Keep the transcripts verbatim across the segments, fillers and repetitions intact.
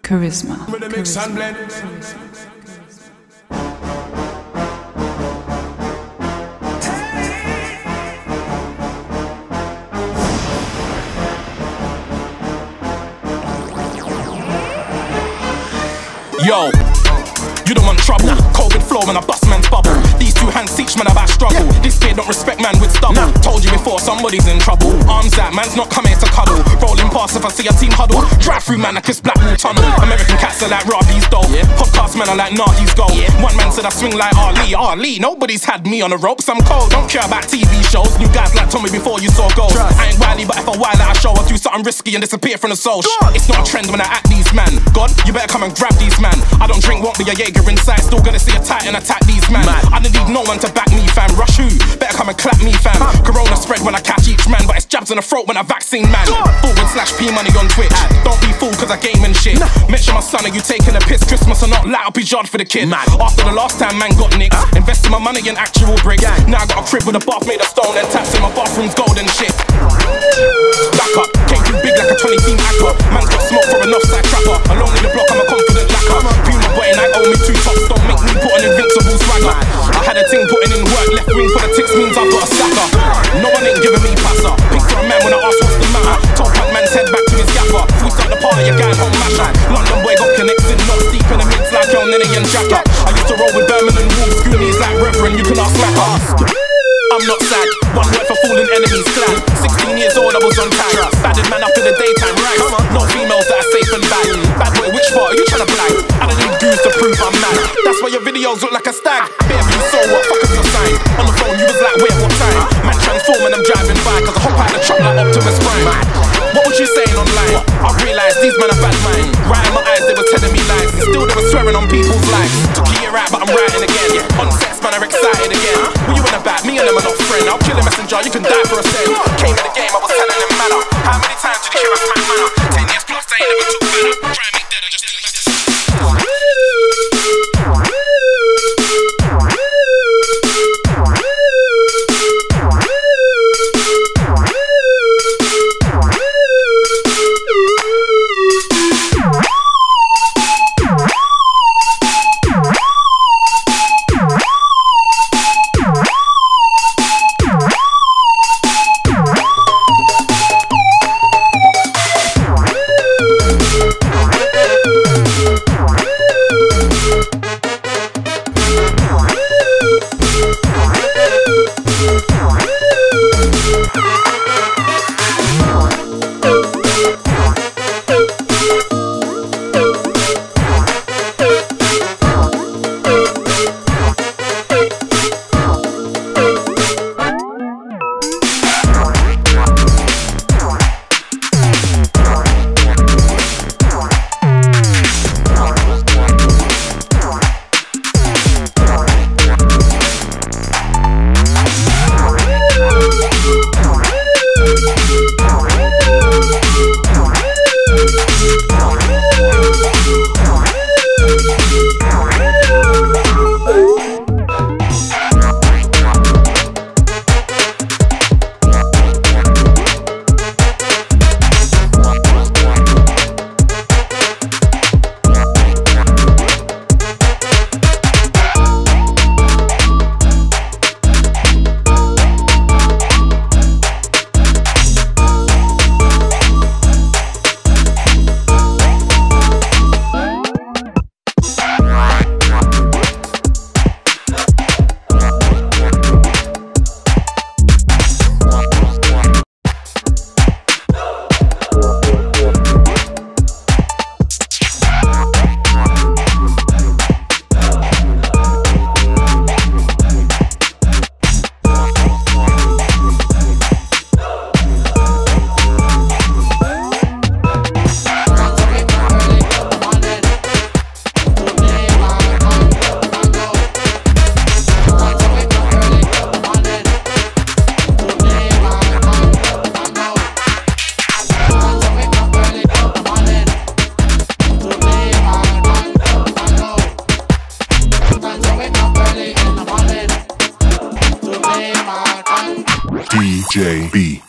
Charisma. Yo, you don't want trouble. COVID flow when I bust man's bubble. These two hands teach man about struggle. This kid don't respect man with stubble. Told you before, somebody's in trouble. Arms out, man's not coming to cuddle. Rolling past if I see a team huddle. Drive through man, I kiss Blackwall Tunnel. American cats are like Robbie's dough. Podcast men are like Nardi's goal. One man said I swing like Ali. Ali, nobody's had me on the ropes. I'm cold, don't care about T V shows. New guys like Tommy before you saw goals. I ain't wily, but if I wile out a show, I'll do something risky and disappear from the soul. It's not a trend when I act these man. God, you better come and grab these man. I don't drink, won't be a Jaeger inside. Still gonna see a tight and attack these man. I don't need no one to back me, fam. Rush who? Better come and clap me, fam. Corona spread when I catch each man, but it's jabs in the throat when I vaccine man. Forward slash P money on Twitch. Don't be fooled cause I game and shit. Mention my son, are you taking a piss? Christmas or not, light up his yard for the kid. After the last time man got nicked, investing my money in actual bricks. Now I got a crib with a bath made of stone and taps in my bathroom's gold and shit. Back up, came too big like a twenty team actor. Man's got smoke from an offside trapper. Alone in the block, I'm a confident lacquer. Puma boy and I owe me two tops. Don't make me put an invincible swagger. I had a ting putting in work. Left wing for the ticks means I've got a stacker. No one ain't giving me passer. Pick for a man when I ask what's the matter. Told that man's head back to his gaffer. We start the party, a guy home masher. London boy got connected, not deep in the mids like El Nene and Jacker. I used to roll with Birmingham Wolves, Goonies like Reverend, you can ask Macker. I'm not sad, one word for fooling enemies glad. Sixteen years old, I was on time. Badded man up in the daytime, right? No females that are safe and bad. Bad boy, which part are you trying to blag? I don't need goons to prove I'm mad. That's why your videos look like a stag. Bare view, so what, fuck up your sign. On the phone, you was like, wait, what time? Man transforming, I'm driving by, cause I hop out the truck like Optimus Prime. What was you saying online? I realised these men are bad mind. Right in my eyes, they were telling me lies. Still they were swearing on people's lives. Took a year out, but I'm writing again. On sex, man, I'm excited again. What you in about? Me and them are not friends. I'll kill a messenger, you can die for a cent. Came in the game, I was telling them manner. How many times did you hear us smack manner? Ten years plus, they ain't never took better. Try and make dead, I just do my D J B.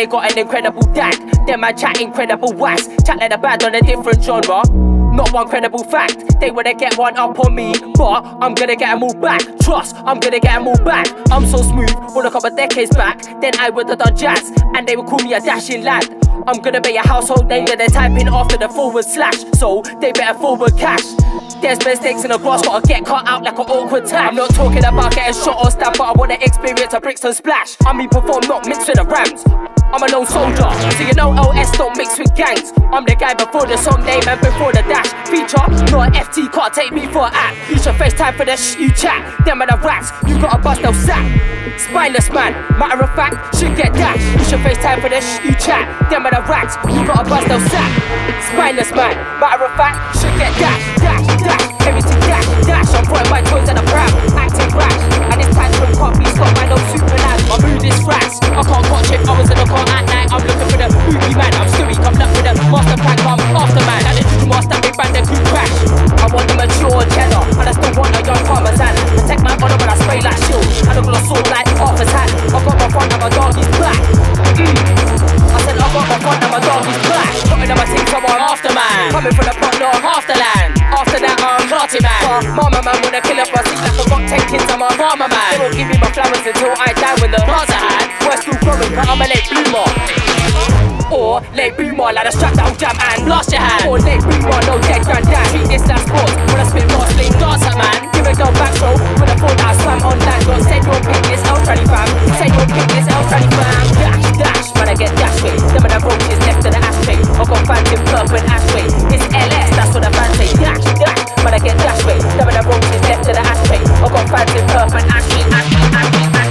they got an incredible dag. Them man chat incredible wax. Chat like the band on a different genre. Not one credible fact. They wanna get one up on me, but I'm gonna get them all back. Trust, I'm gonna get them all back. I'm so smooth, well a couple decades back. Then I would've done jazz, and they would call me a dashing lad. I'm gonna be a household name that they're typing after the forward slash, so they better forward cash. There's mistakes in the grass, gotta get cut out like an awkward tag. I'm not talking about getting shot or stabbed, but I wanna experience a Brixton splash. I mean perform, not mix with the Rams. I'm a lone soldier, so you know O S don't mix with gangs. I'm the guy before the song name and before the dash. Feature, not an F T, can't take me for an act. You should FaceTime for the sh you chat. Them are the rats, you got a bust, they'll sack. Spineless man, matter of fact, should get dash. You should FaceTime for the sh you chat. Them are the rats, you got a bust, they'll sack. Spineless man, matter of fact, should get dash, dash, dash. Everything dash, dash. I'm throwing my toys at the pram, acting rash. And this tantrum can't be stopped by no super lad. My mood is rash, I can't watch it, I was in the car at night. I'm looking for the boogie man, I'm Stewie, come up with a master plan, I'm after man. And the juju master, big band, the crew crash. I want the mature cheddar, and I still want a young parmesan. Protect my honor when I spray like shield, and I'm gonna sword like Arthur's hand. I got my front and my doggy's back. Mm. I said I got my front and my doggy's back. Putting on my team, so I'm after man. Coming from the front door, half the land. After that, I'm party man. Uh, mama man wanna kill up my seat like I got ten kids, I'm a farmer man. They won't give me my flowers until I die when the plants are had. We're still growing, but I'm a late bloomer. Or late boomer, like a strap down jam and blast your hand. Or late boomer, no dead granddad. Treat this like sports, when I spit more sling dancer man. Give a girl back throw, when I fall down, slam on land. Don't send your pick this L tranny fam. Send your pick this L tranny fam. Dash, dash, man I get dash way. Them of the roaches left to the ashtray. I got fans in Perth and Ashway. It's L S, that's what the fans say. Dash, dash, man I get dash way. Them of the roaches left to the ashtray. I got fans in Perth and Ashway, Ashway, Ashway, Ashway.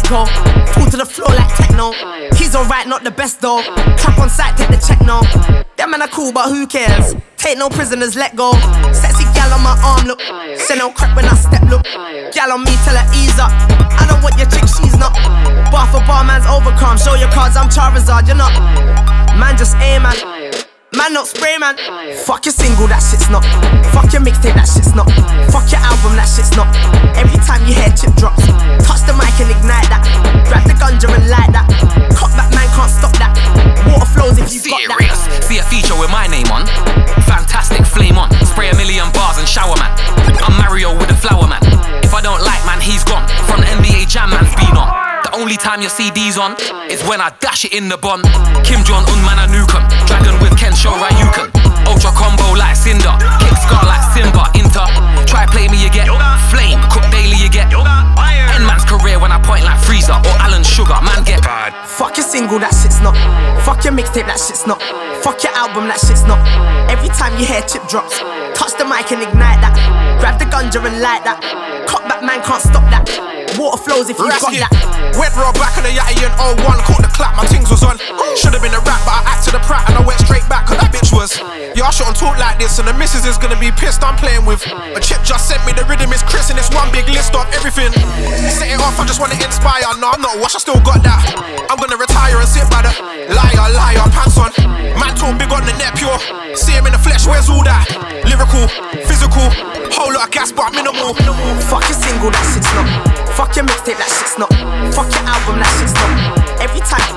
go. Fall to the floor like techno. He's alright, not the best though. Clap on sight, take the check now. Them man are cool, but who cares? Take no prisoners, let go. Sexy gal on my arm, look. Say no crap when I step, look. Gal on me, tell her ease up. I don't want your chick, she's not. Bar for bar, man's overcome. Show your cards, I'm Charizard, you're not. Man, just aim, man. Man, not spray, man. Fuck your single, that shit's not. Fuck your mixtape, that shit's not. Fuck your album, that shit's not. Every time you hear chip drops, touch the mic and ignite that. Grab the ganja and light that. Cut back, man, can't stop that. Water flows if you got that. See a feature with my name on. Fantastic, flame on. Spray a million bars and shower, man. I'm Mario with the flower, man. If I don't like, man, he's gone. From N B A Jam, man's been on. The only time your C D's on is when I dash it in the bun. Kim Jong Un, man, I nuke 'em. Dragon with Ken Show Ryuken. Ultra combo like Cinder. Kick scar like Simba. Inter. Try play me, you get flame. Cook daily, you get end man's career when I point like Freezer or Alan Sugar. Man, get bad. Fuck your single, that shit's not. Fuck your mixtape, that shit's not. Fuck your album, that shit's not. Every time you hear chip drops, touch the mic and ignite that. Grab the ganja and light that. Cut back, man, can't stop that. Water flows if you got that. Went raw back in the yatty in oh one. Caught the clap, my things was on. Should've been a rap, but I acted a prat and I went straight back, cause that bitch was. Yeah, I shouldn't talk like this, and the missus is gonna be pissed I'm playing with. A chip just sent me the rhythm is Chris, and it's one big list of everything. Set it off, I just wanna inspire. No, I'm not wash, I still got that. I'm gonna retire and sit by the liar, liar, pants on. Man talk big on the net, pure. See him in the flesh, where's all that? Lyrical, physical, whole lot of gas, but minimal. Fuck your single, that shit's not. Fuck your mixtape, that shit's not. Fuck your album, that shit's not. Every time.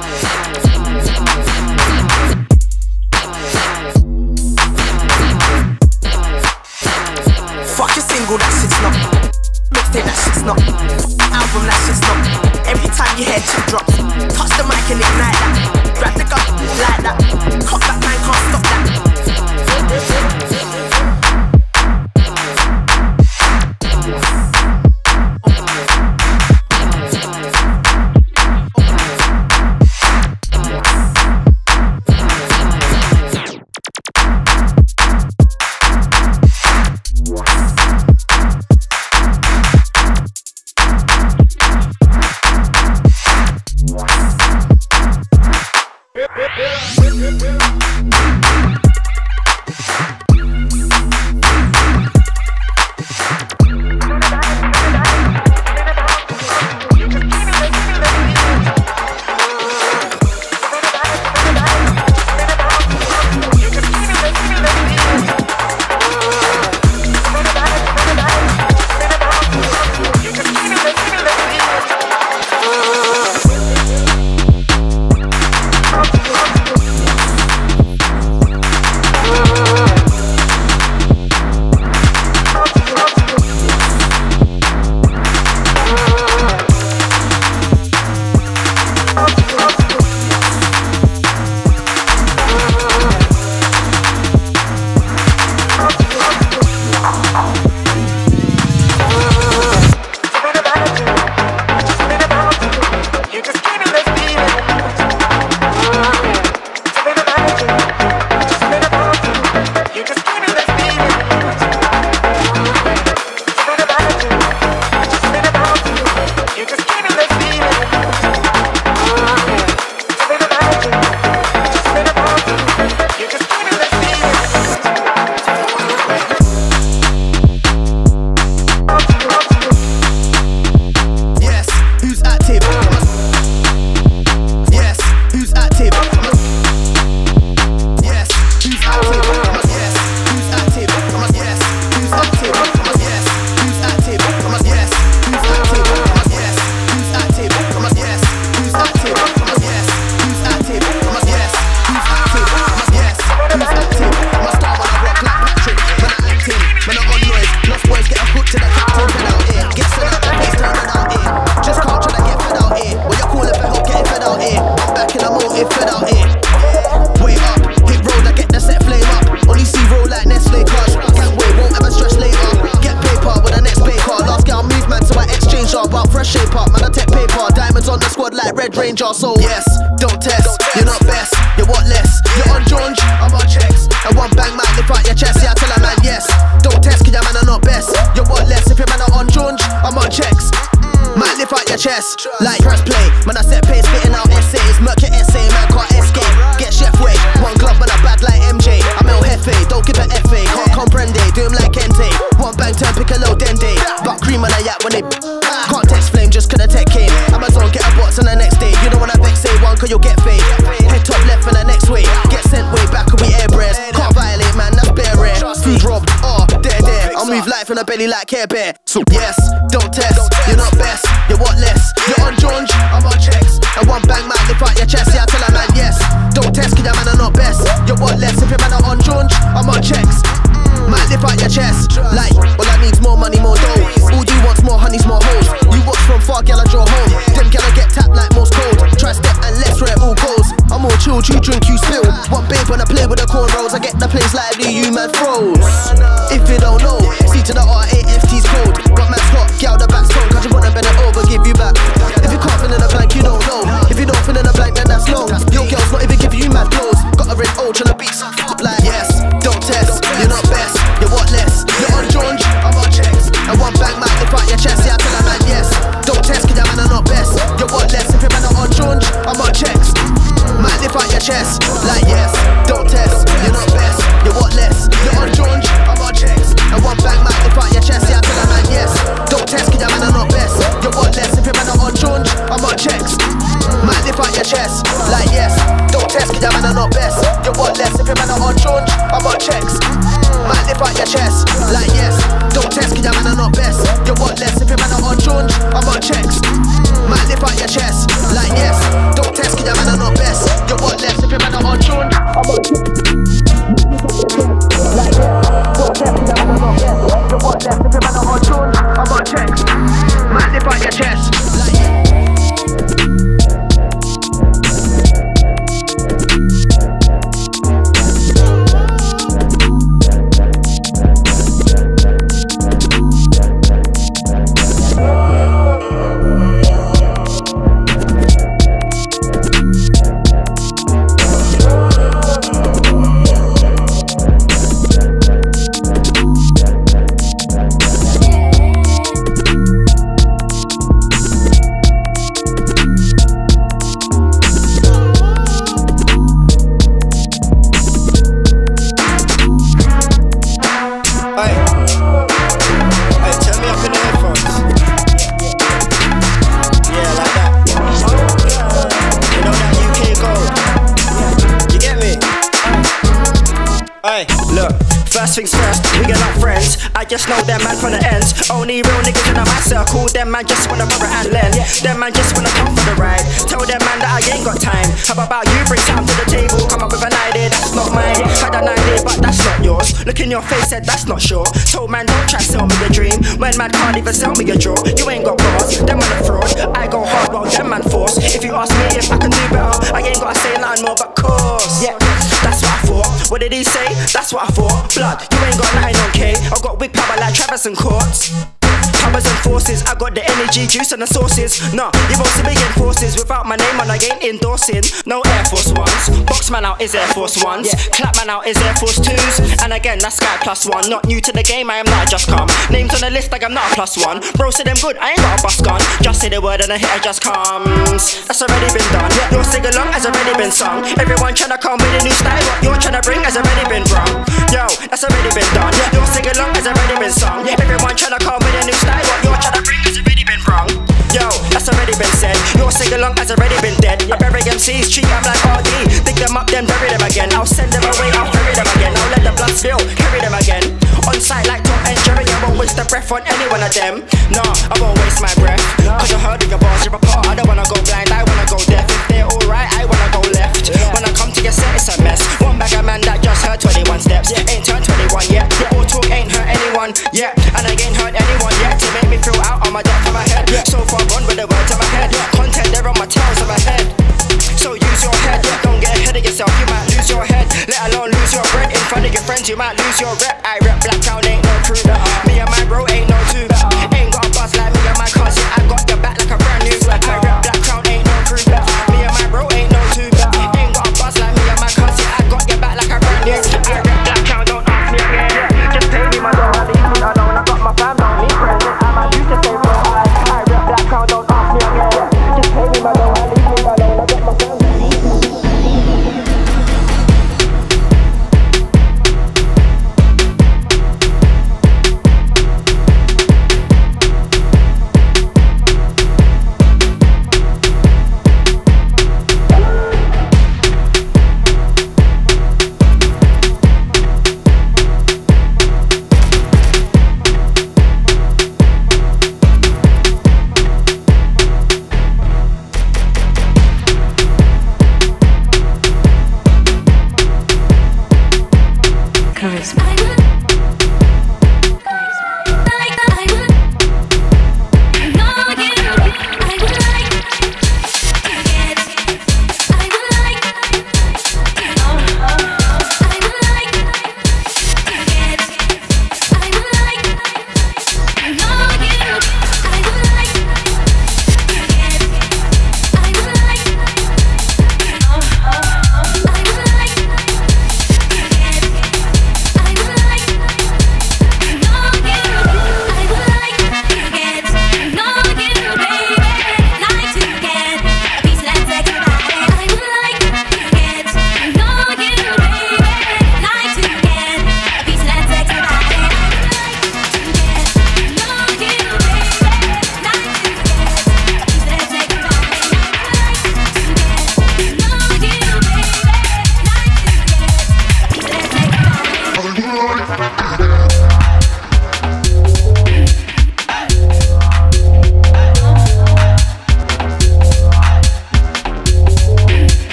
Fuck your single, that shit's not. Mixtape, that shit's not. Album, that shit's not. Every time you hear chip drops, touch the mic and ignite that. Grab the gun, light that. Cut that, man, can't stop that. Ranger, so yes, don't test, you're not best, you're what less. You're on Jones, I'm on checks. And one bang might lift out your chest, yeah, I tell a man yes. Don't test, cause your man are not best. You're what less, if your man are on Jones, I'm on checks. Might lift out your your chest. Like press play, man I set pace, spitting out essays. Merc your essay, man can't escape. Get chef way, one glove man I bad like M J. I'm El Jefe, don't give a F A. Can't comprende, do him like Kente. One bang turn Piccolo Dende. But cream on a yak when they can't text flame just cause the tech came. Amazon get a box on the next day. You don't wanna vex say one cause you'll get fade. Head top left and the next way. Get sent way back and we airbreast. Can't violate man, that's bare rare. Food robbed, oh, there, there. I'll move life in the belly like Care Bear. So yes, don't test, you're not best. You're what less? You're on Jones, I'm on checks. And one bang might lift out your chest. Yeah, I tell a man yes. Don't test cause your man are not best. You're what less? If your man are on Jones, I'm on checks. Might lift out your chest. Like, all I need's more money, more dough. All you want's more honeys, more hoes. You watch from far, gal I draw home. Them gal I get tapped like most cold. Try step and let's where it all goes. I'm all chill, you drink, you spill. One babe when I play with the cornrows. I get the place lively, you man froze. If you don't know, C to the R A F T's code. Got man's hot, get out the back stone. Cause you wanna bend it over, give you back. If you can't fill in the blank, you don't know. If you don't fill in the blank, then that's long. Your girl's not even giving you mad blows. Got a red O tryna beat some up like yes, don't test, you're not best. You're what less? You're on Jones, I'm on checks. And one bang might lift out your chest. Yeah, I tell a man yes. Don't test cause your man are not best. You're what less? If your man are on Jones, I'm on checks. Might lift out your chest. Like yes, don't test, you're not best. You're what less? You're on Jones, I'm on checks. And one bang might lift out your chest. Yeah, I tell a man yes. Don't test cause your man are not best. You're what less? If your man are on Jones, I'm on checks. Might lift out your chest. Like yes, don't test cause your man are not best. You're what less? If your man are on Jones, I'm on checks. Might lift out your chest. Like yes, don't test cause your man are not best. You're what less? If your man are on Jones, I'm on checks. Might lift out your chest. Like yes, don't test cause your man are not best. You're what less? If your man are on Jones, I'm on checks. Like yes, don't test cause your man are not best. You're what less? If your man are on Jones, I'm on checks. Might lift out your chest. Like yes. First things first, we are not friends. I just know them man from the ends. Only real niggas in my circle. Them man just wanna borrow and lend. Them man just wanna come for the ride. Tell them man that I ain't got time. How about you bring something to the table? Come up with an idea that's not mine. Had an idea but that's not yours. Look in your face, said that's not sure. Told man don't try sell me a dream when man can't even sell me a draw. You ain't got bars, them man a fraud. I go hard while them man force. If you ask me if I can do better, I ain't gotta say nothing more but course. Yeah, that's what I thought. What did he say? That's what I thought. Blood, you ain't got nothing on K. I got big power like Travis and Courts. Powers and forces, I got the energy, juice and the sources. Nah, you won't see me in forces. Without my name on, I ain't endorsing. No Air Force Ones. Box man out is Air Force Ones. Yeah. Clap man out is Air Force Twos. And again, that's Sky Plus One. Not new to the game, I am not just come. Names on the list like I'm not a plus one. Bro said them good, I ain't got a bus gun. Just say the word and a hitter just comes. That's already been done. Your sing along has already been sung. Everyone tryna come with a new style. What you're tryna bring has already been wrong. Yo, that's already been done. Your sing along has already been sung. Everyone tryna come with a new style. What you're tryna bring has already been wrong. Yo, that's already been said. Your sing-along has already been dead. I bury M Cs, treat them like R D. Dig them up, then bury them again. I'll send them away, I'll bury them again. I'll let the blood spill, carry them again. On site like Tom and Jerry, I won't waste the breath on any one of them. Nah, I won't waste my breath. Cause I heard of your bars, you're apart. I don't wanna go blind, I wanna go deaf. If they're alright, I wanna go left. When I come to your set, it's a mess. One bag of man that just heard twenty-one steps. Ain't turned twenty-one yet. All talk ain't hurt anyone yet. And I ain't hurt anyone yet. To make me feel out on my depth of my head. So far gone with the words of my head. Content there on my tails of my head. So use your head. Don't get ahead of yourself, you might lose your head. Let alone lose your bread. In front of your friends, you might lose your rep. I rep Blacktown, ain't no crew. Me and my bro ain't no two. Ain't got a buzz like me and my cousin. I got your back like a brand new. I rep Blacktown, ain't no crew. Me and my bro ain't no two. Ain't got a buzz like me and my cousin. I got your back like a brand new. I rep Blacktown, don't ask me again. Just pay me my dough, I leave me alone. I got my fam, don't need presents. I'm a used to say bro. I I rep Blacktown, don't ask me again.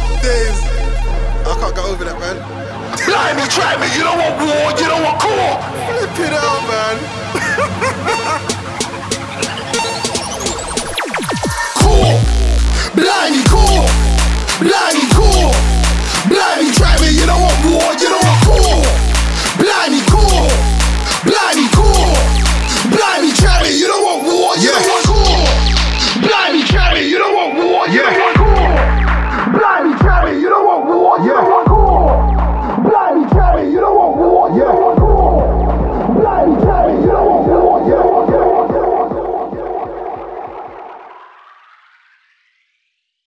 Days. I can't get over that, man. Blimey, try me, you don't want war, you don't want core. Flip it out, man. Core. Blimey, core. Blimey, core. Blimey, try me, you don't want war, you don't